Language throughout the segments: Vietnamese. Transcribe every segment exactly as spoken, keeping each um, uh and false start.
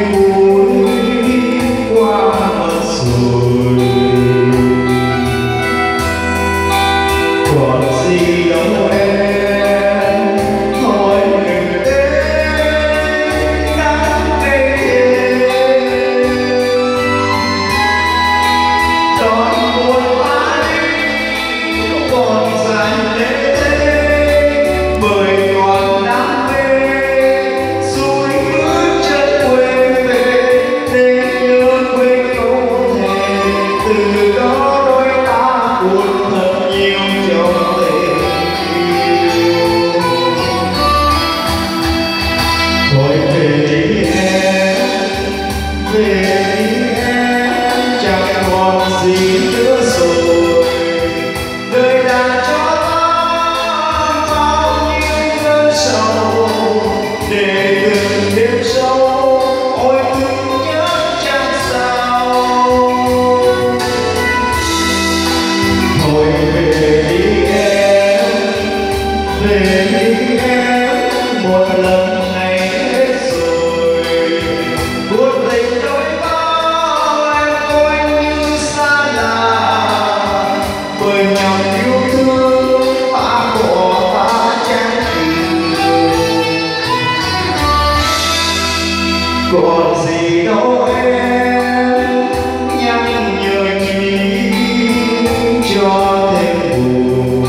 Còn gì đâu em nhắc nhở nhịp cho thêm buồn.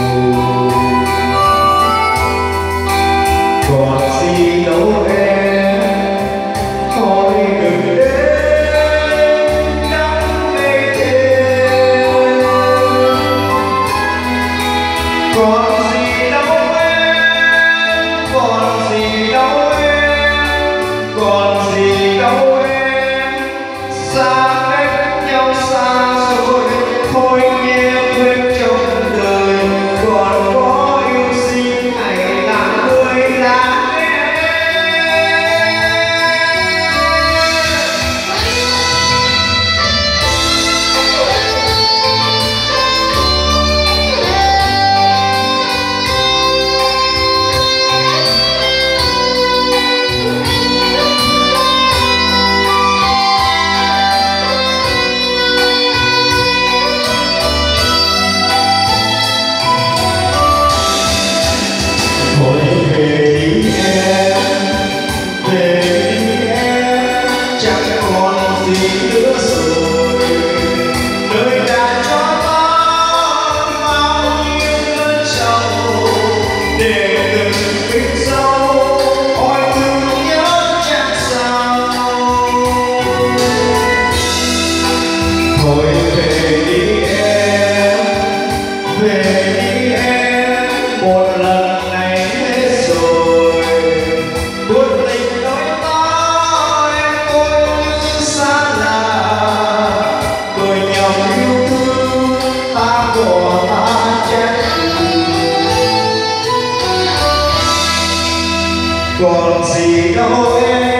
Còn gì đâu em thôi đừng đến nắng ngày thêm. Còn gì đâu em, còn gì đâu em, còn gì đâu em, xa cách nhau xa rồi thôi nhé quên trong đời. Còn có yêu xin hãy là người là em. Thôi về đi em, về đi em, chẳng còn gì nữa rồi. Đời đã cho ta bao nhiêu cơn sầu, để từng vết sâu ôi thương nhớ chẳng sao. Thôi về đi em, về đi em, một lần còn gì đâu em.